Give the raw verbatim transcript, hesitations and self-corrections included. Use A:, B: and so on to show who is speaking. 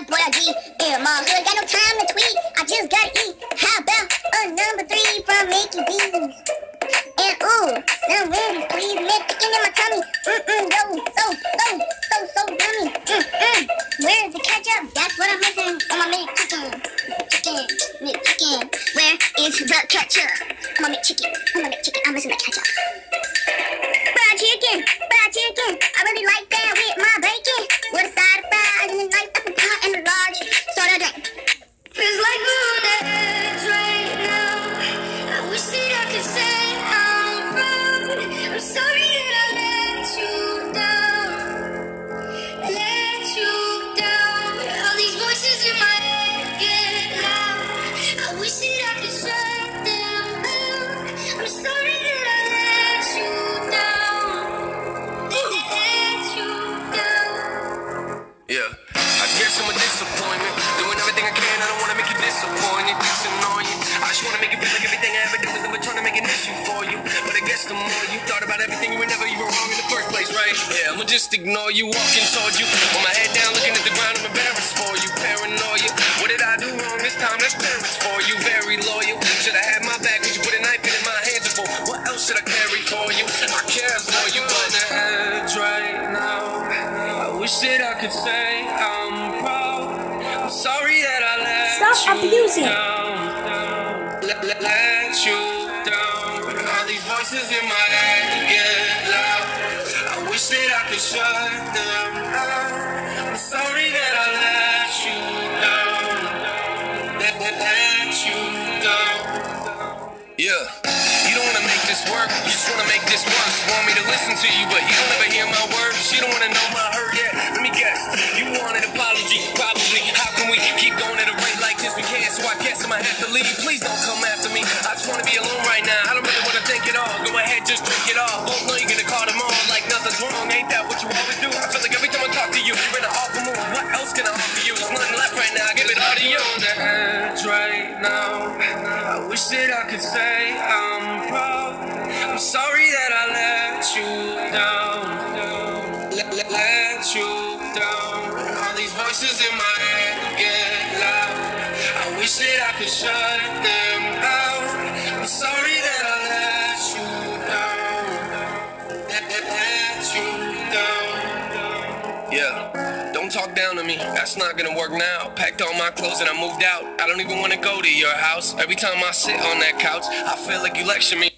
A: boy I G. In my hood, got no time to tweet. I just gotta eat. How about a number three from Mickey D's? And ooh, some Wendy's, please. Man, chicken in my tummy. Mm-mm, yo, so, so, so, so yummy. Mm-mm. Where's the ketchup? That's what I'm missing on my McChicken. Chicken, McChicken. Where is the ketchup? On my McChicken. On my McChicken. I'm missing the ketchup. Fried chicken, fried chicken. I really like that with my bacon. With a side of fries and a nice apple pie and a large soda drink.
B: Feels like we're on the edge right now. I wish that I could say I'm wrong. I'm sorry that I let you down. Let you down. All these voices in my head get loud. I wish that I could shut them out. I'm sorry that I let you down. Let you down.
C: Yeah, I guess I'm a disappointment. Doing everything I can, I don't wanna make you disappointed. It's annoying. I just wanna make you feel like everything I ever did was never trying to make an issue for you. But I guess the more you thought about everything, you were never even wrong in the first place, right? Yeah, I'ma just ignore you, walking towards you. With my head down, looking at the ground, I'm embarrassed for you. Paranoia. What did I do wrong this time? That's parents for you. Very loyal. Should I have my back? Would you put a knife in my hands for? What else should I carry for you? I care for you, but the edge right now. I wish that I could say I'm proud. I'm sorry that I let
D: Stop
C: you
D: abusing.
C: down. Let, let, let you down. All these voices in my head get loud. I wish that I could shut them out. I'm sorry that I let you down. Let, let, let you down. Yeah. You don't wanna make this work, you just wanna make this worse. Want me to listen to you, but you don't ever hear my words. You don't wanna know my hurt yet. Let me guess, you want an apology, probably. How can we keep going at a rate like this? We can't, so I guess I might have to leave. Please don't come after me. I just wanna be alone right now. I don't really wanna think it all. Go ahead, just drink it all. Won't know you're gonna call them all like nothing's wrong. Ain't that what you always do? I feel like every time I talk to you, you're in an awful mood. What else can I offer you? There's nothing left right now. I give it all to you. On the edge right now. I wish that I could say I'm proud. I'm sorry that I let you down. Let, let, let you down. All these voices in my head get loud. I wish that I could shut them out. I'm sorry that I let you down. Let, let, let you down. Yeah. Don't talk down to me, that's not gonna work now. Packed all my clothes and I moved out. I don't even wanna go to your house. Every time I sit on that couch, I feel like you lecture me.